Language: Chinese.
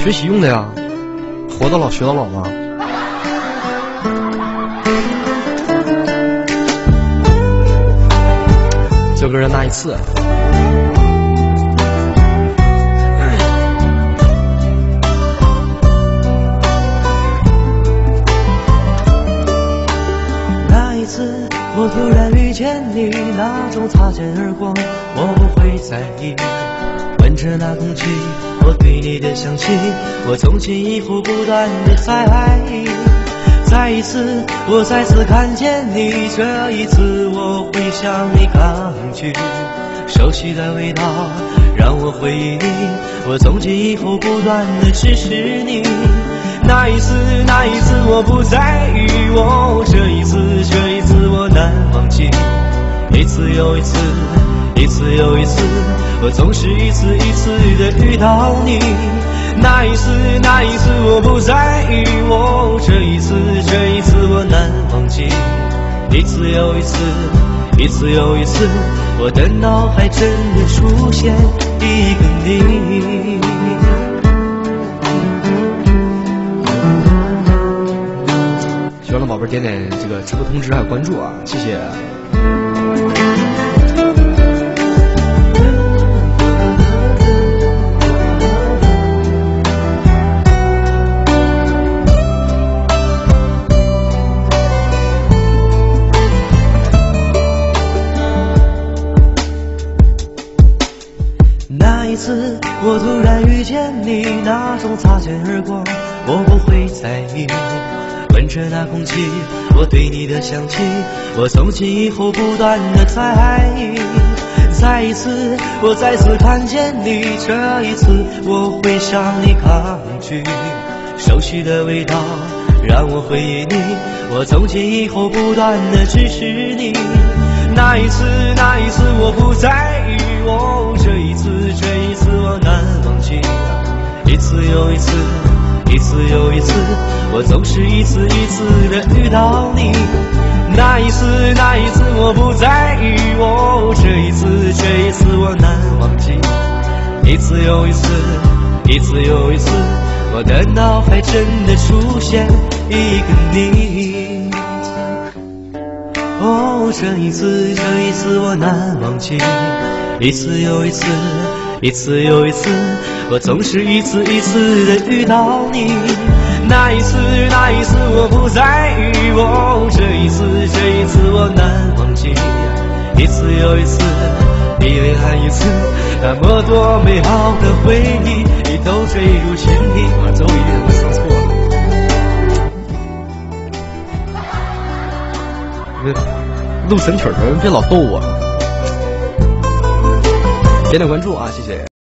学习用的呀，活到老学到老嘛。这歌叫那一次。 那一次，我突然遇见你，那种擦肩而过，我不会在意。闻着那空气，我对你的香气，我从今以后不断的在意。再一次，我再次看见你，这一次我会向你抗拒。熟悉的味道让我回忆你，我从今以后不断的支持你。那一次我不在意，这一次我难忘记。一次又一次，一次又一次，我总是一次的遇到你。那一次我不在意，这一次我难忘记。一次又一次，一次又一次，我的脑海真的出现一个你。 喜欢的宝贝点点这个直播通知还有关注啊，谢谢。 那一次，我突然遇见你，那种擦肩而过，我不会在意。闻着那空气，我对你的香气，我从今以后不断的在意。再一次，我再次看见你，这一次我会向你抗拒。熟悉的味道让我回忆你，我从今以后不断的支持你。那一次我不在意，这一次我难忘记。一次又一次，一次又一次，我总是一次的遇到你。那一次我不在意，这一次我难忘记。一次又一次，一次又一次，我的脑海真的出现一个你。这一次我难忘记。一次又一次，一次又一次，我总是一次的遇到你。那一次我不在意，这一次我难忘记。一次又一次，一连喊一次，那么多美好的回忆，你都坠入心底。 最后一遍我上错了。录神曲儿，别老逗我。点点关注啊，谢谢。